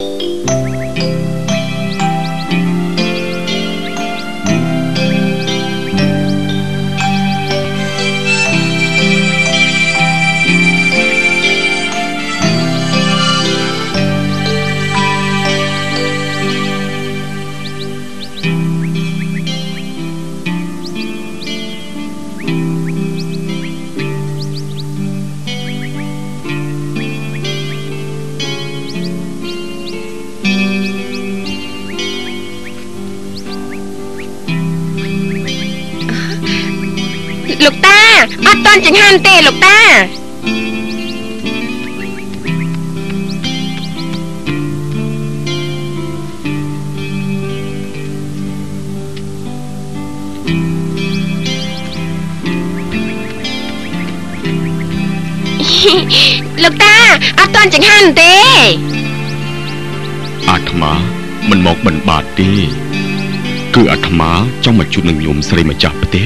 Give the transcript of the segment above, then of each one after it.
លោកតាអត់ទាន់ចង្ហាន់ទេលោកតាលោកតាអត់ទាន់ចង្ហាន់ទេអាត្មាមិនមកបិណ្ឌបាតទេគឺអាត្មាចង់មកជួបនឹងញោមស្រីម្ចាស់ផ្ទះ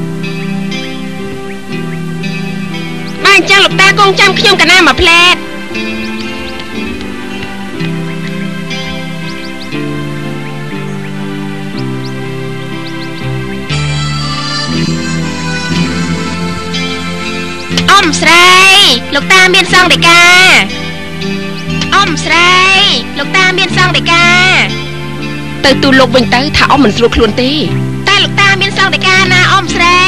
បើអញ្ចឹងលោកតាគង់ចាំខ្ញុំកណាមួយផ្លែតអ៊ំស្រីលោកតាមានសង្ឃដីកាអ៊ំស្រីលោកតាមានសង្ឃដីកាទៅទូលលោកវិញទៅថាអ៊ំមិនស្រួលខ្លួនទេតែលោកតាមានសង្ឃដីកាណាអ៊ំស្រី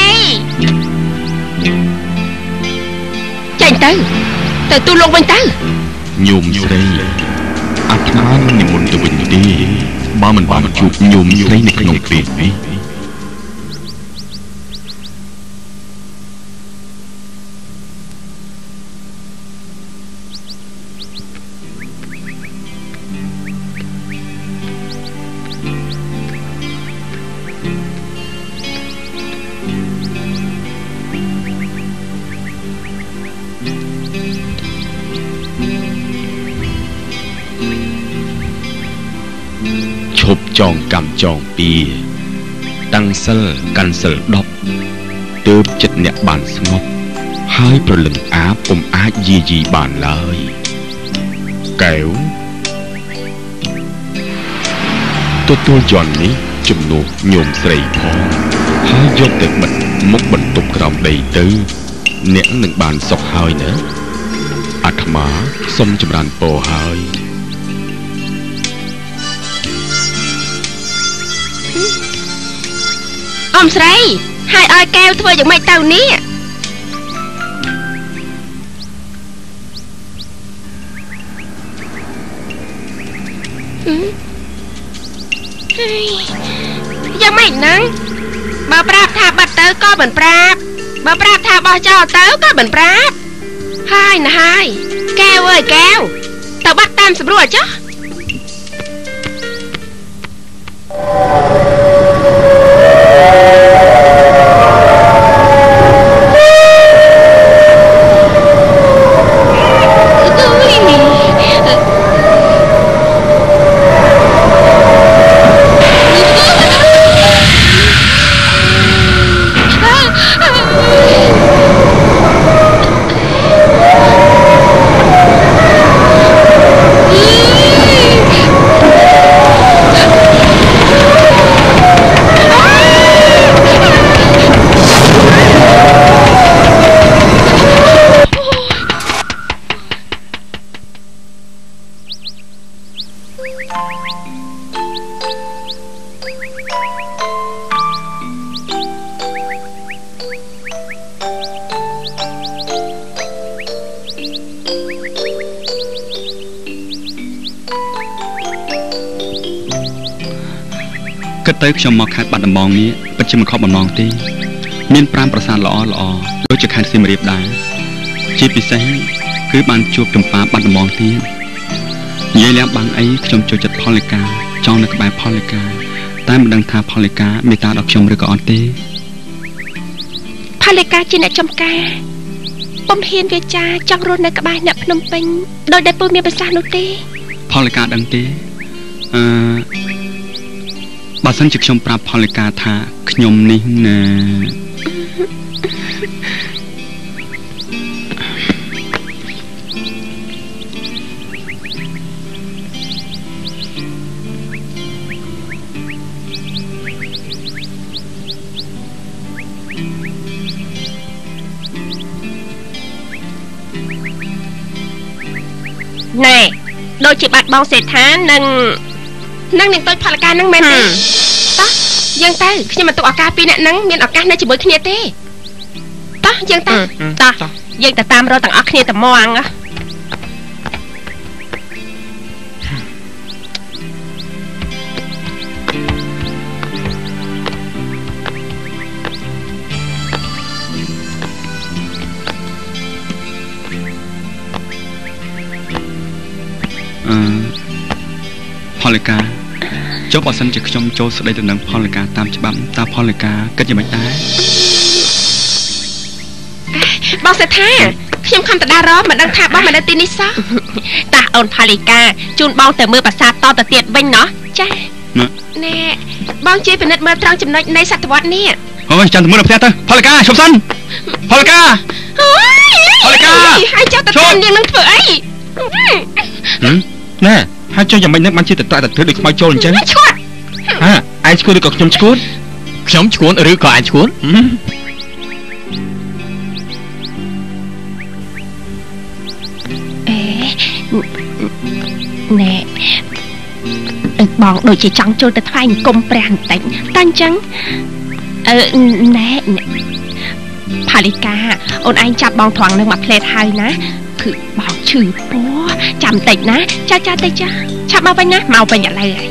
ចេញទៅទូលលោកវិញទៅញោមស្រីអាត្មាមិននិមន្តទៅវិញទេបើមិនបានជួបញោមស្រីនៅក្នុងពេលនេះឈប់ចងកម្មចងពីតាំងសិលកាន់សិល10ទើបចិត្តអ្នកបានស្ងប់ហើយប្រលឹងអាបពុំអាចយាយីបានឡើយកែវទទួលយន់នេះជំនួសញោមស្រីផងហើយយកទៅបិទមុខបន្ទប់ក្រោមដីទៅអ្នកនឹងបានសុខហើយណាអាត្មាសូមចម្រើនពរហើយអ៊ំស្រីហើយឲ្យកែវធ្វើយ៉ាងម៉េចទៅនេះយ៉ាងម៉េចហ្នឹងបើប្រាប់ថាបាត់ទៅក៏មិនប្រាប់បើប្រាប់ថាបោះចោលទៅក៏មិនប្រាប់ហើយណាហើយកែវអើយកែវទៅបាត់តាមស្រួលចុះគិតទៅខ្ញុំមកខេត្តបាត់ដំបងនេះពិតជាមិនខុសបំណងទេមាន5ប្រាសាទល្អដូចជាខេត្តសៀមរាបដែរជាពិសេសគឺបានជួបចម្ប៉ាបាត់ដំបងទៀតនិយាយឡើងបាំងអីខ្ញុំចូលចិត្តផលិកាចង់នៅក្បែរផលិកាតែមិនដឹងថាផលិកាមេត្តាដល់ខ្ញុំឬក៏អត់ទេផលិកាជាអ្នកចំការពុំហ៊ានវាចាចង់រស់នៅក្បែរអ្នកភ្នំពេញដោយដែលពុំមានប្រសាសន៍នោះទេផលិកាដឹងទេបើសិនជាខ្ញុំប្រាប់ផលិកាថាខ្ញុំនេះណាដូចជាបាត់បង់សេដ្ឋានឹងនាងទៅផលការនឹងមែនទេតោះយើងទៅខ្ញុំមិនទុកឱកាសពីអ្នកនឹងមានឱកាសនៅជាមួយគ្នាទេតោះយើងទៅតោះយើងទៅតាមរកទាំងអស់គ្នាតែហ្មងផលិកាចុះបើសិនជាខ្ញុំចូលស្ដីទៅនឹងផលិកាតាមច្បាប់តើផលិកាគិតយ៉ាងម៉េចដែរបងសេដ្ឋាខ្ញុំខំតដារមិនដឹងថាបងមកនៅទីនេះសោះតាអូនផលិកាជូនបងទៅមើលប្រាសាទតទៅទៀតវិញណោះចាណែបងជួយពិនិត្យមើលត្រង់ចំណុចនៃសតវត្សនេះអូយចាំទៅមើលនៅផ្ទះទៅផលិកាឈប់សិនផលិកាផលិកាហើយចុះទៅតាមនាងនឹងធ្វើអីណែហើយចុះយ៉ាងម៉េចនឹងបានជាតតធ្វើដូចខ្មោចចូលអញ្ចឹងឈួតឯងឈួតឬក៏ខ្ញុំឈួតខ្ញុំឈួតឬក៏ឯងឈួតណែបងដូចជាចង់ចូលទៅថ្វាយអង្គមព្រះបន្តិចតែអញ្ចឹងណែផលិកាអូនឯងចាប់បងត្រង់នឹងមកផ្លេតហើយណាគឺបងឈឺពោះចាំតិចណាចាទៅចាឆាប់មកវិញណាមកវិញឥឡូវហើយ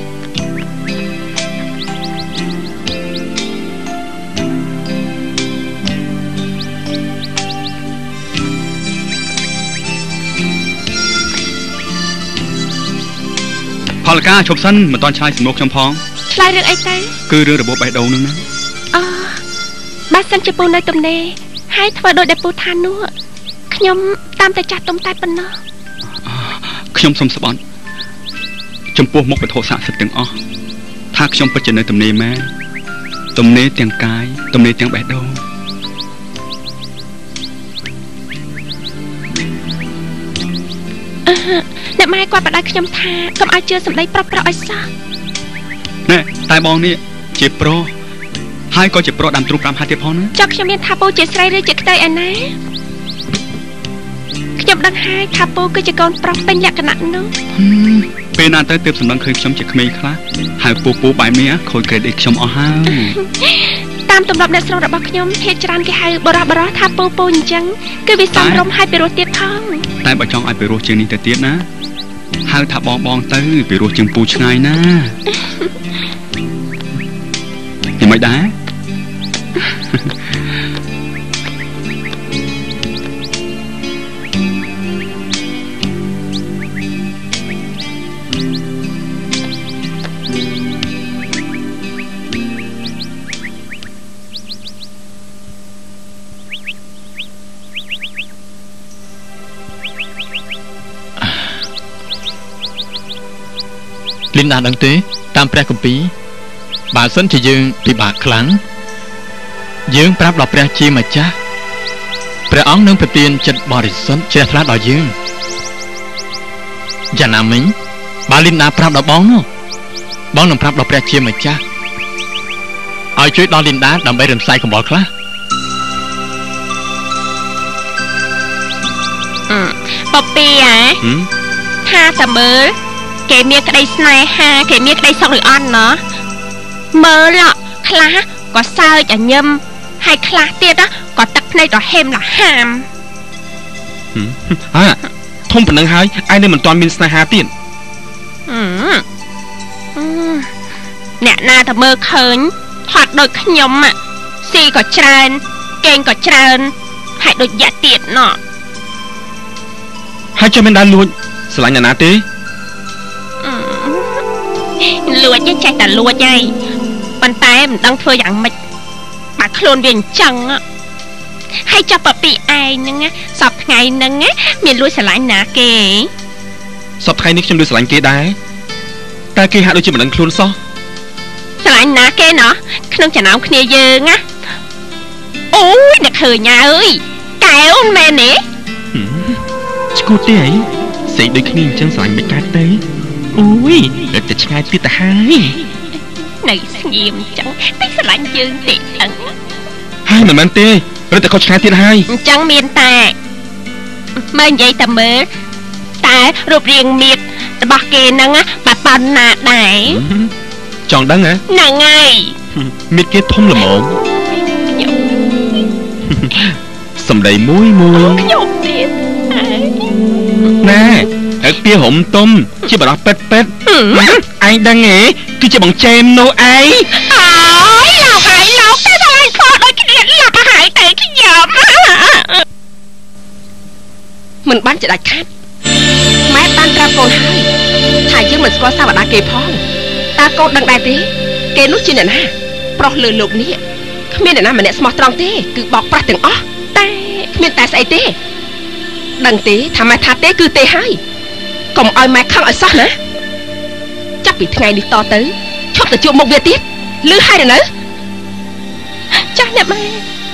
ផលិកាឈប់សិនមិនតាន់ឆ្លើយសំណួរខ្ញុំផងឆ្លើយរឿងអីទៅគឺរឿងរបបបេះដូងហ្នឹងណាបើសិនជាពូនៅទំនេរហើយធ្វើដូចដែលពូថានោះខ្ញុំតាមតែចាស់ទុំតែប៉ុណ្ណោះខ្ញុំសូមស្បន់ចំពោះមុខវត្ថុស័ក្តិសិទ្ធិទាំងអស់ថាខ្ញុំពិតជានៅទំនេរមែនទំនេរទាំងកាយទំនេរទាំងបេះដូងអ្នកម៉ែគាត់បដៅខ្ញុំថាកុំឲ្យជឿសម្ដីប្រុសៗឲ្យសោះណែតែបងនេះជាប្រុសហើយក៏ជាប្រុសដាំទ្រូង5ហត្ថទៀតផងណាចុះខ្ញុំមានថាពូជាស្រីឬជាខ្ទើឯណាខ្ញុំដឹងហើយថាពូគឺជាកូនប្រុសពេញលក្ខណៈនោះពេលណាទៅទើបសម្លឹងឃើញខ្ញុំជាក្មេងខ្លះហើយពូបែបនេះខូចក្រេឌីតខ្ញុំអស់ហើយតាមទម្លាប់អ្នកស្រុករបស់ខ្ញុំភាគច្រើនគេហៅបរោះថាពូអញ្ចឹងគឺវាសំរុំហើយពីរោះទៀតផងតែបើចង់ឲ្យពីរោះជាងនេះទៅទៀតណាហៅថាបងទៅពីរោះជាងពូឆ្ងាយណាយ៉ាងម៉េចដែរលីនដាដឹងទេតាមព្រះគម្ពីរបើសិនជាយើងពិបាកខ្លាំងយើងប្រាប់ដល់ព្រះជាម្ចាស់ព្រះអង្គនឹងប្រទានចិត្តបរិសុទ្ធជ្រះថ្លាដល់យើងយ៉ាងណាមិញបើលីនដាប្រាប់ដល់បងនោះបងនឹងប្រាប់ដល់ព្រះជាម្ចាស់ឲ្យជួយដល់លីនដាដើម្បីរំសាយកំបល់ខ្លះពពីថាតើមើលគេមានក្តីស្នេហាគេមានក្តីសុខឬអត់ណោះមើលខ្លះក៏សើចញឹមហើយខ្លះទៀតក៏ទឹកភ្នែករហេមលហាមធំប៉ុណ្ណឹងហើយឯងនៅមិនទាន់មានស្នេហាទៀតអ្នកណាទៅមើលឃើញហត់ដូចខ្ញុំស៊ីក៏ច្រើនកេងក៏ច្រើនហើយដូចយ៉ាក់ទៀតណោះហើយចាំមិនដាល់លួចស្រឡាញ់អ្នកណាទេលួចចេះតែលួចហើយប៉ុន្តែមិនដឹងធ្វើយ៉ាងម៉េចបាក់ខ្លួនវាអញ្ចឹងហើយចាប់ប៉ពីឯងហ្នឹងសពថ្ងៃហ្នឹងមានលួចស្រឡាញ់ណាគេសពថ្ងៃនេះខ្ញុំលួចស្រឡាញ់គេដែរតែគេហាក់ដូចជាមិនដឹងខ្លួនសោះស្រឡាញ់ណាគេណោះក្នុងចំណោមគ្នាយើងណាអូយអ្នកឃើញអើយកែវមែនទេឈួតទេអីសេចដូចគ្នាអញ្ចឹងស្រឡាញ់មិនកើតទេអូយតែឆ្ងាយទៀតទៅហើយនៅស្ងៀមអញ្ចឹងតែស្រឡាញ់យើងទេអឹងហើយមិនមែនទេរត់តែខុសឆ្ងាយទៀតហើយអញ្ចឹងមានតែមើលនិយាយតែមើលតែរូបរាងមៀតរបស់គេហ្នឹងបើប៉ុណ្ណាដែរចង់ដឹងហ៎ហ្នឹងហើយមានគេធំល្មមសំដីមួយខ្ញុំទៀតណែហើយពីរំទុំជាបរោះពេតឯងដឹងហ៎គឺជាបងចេមនោះឯងអើយលោកហើយលោកតែតែឲ្យខកដូចគ្នាលាប់ហើយតែខ្ញុំមិនបានចដាច់ខាត់ម៉ែបានប្រាប់កូនហើយថាយើងមិនស្គាល់សាវតាគេផងតើកូនដឹងដែរទេគេនោះជាអ្នកណាប្រុសលើលោកនេះគ្មានអ្នកណាម្នាក់ស្មោះត្រង់ទេគឺបោកប្រាស់ទាំងអស់តែគ្មានតែស្អីទេដឹងទេថាម៉ែថាទេគឺទេហើយកុំឲ្យម៉ែខឹងឲ្យសោះណាចាប់ពីថ្ងៃនេះតទៅឈប់ទៅជួបមុខវាទៀតឮហើយឬនៅចាស់អ្នកម៉ែ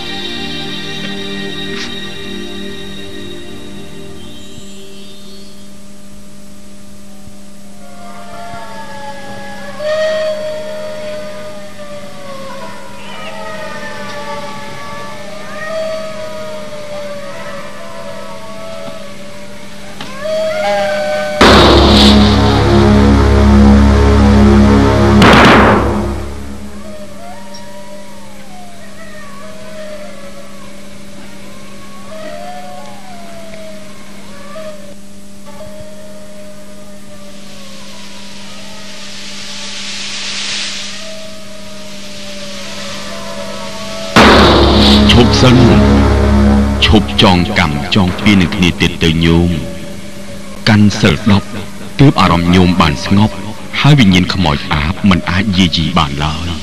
សិនឈប់ចងកម្មចងពៀននឹងគ្នាទៀតទៅញោមកាន់សិល10ទើបអារម្មណ៍ញោមបានស្ងប់ហើយវិញ្ញាណខ្មោចអាបមិនអាចយាយីបានឡើយ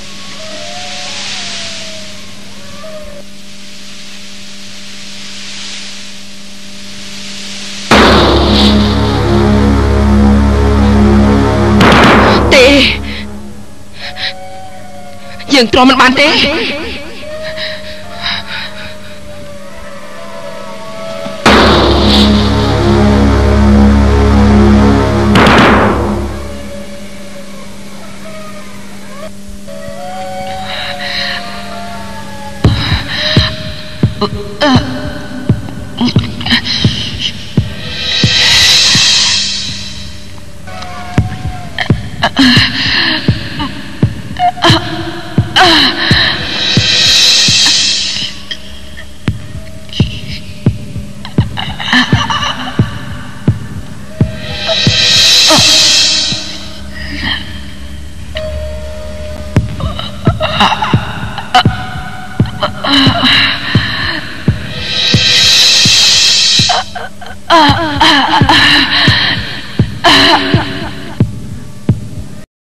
ទេយើងទ្រាំមិនបានទេ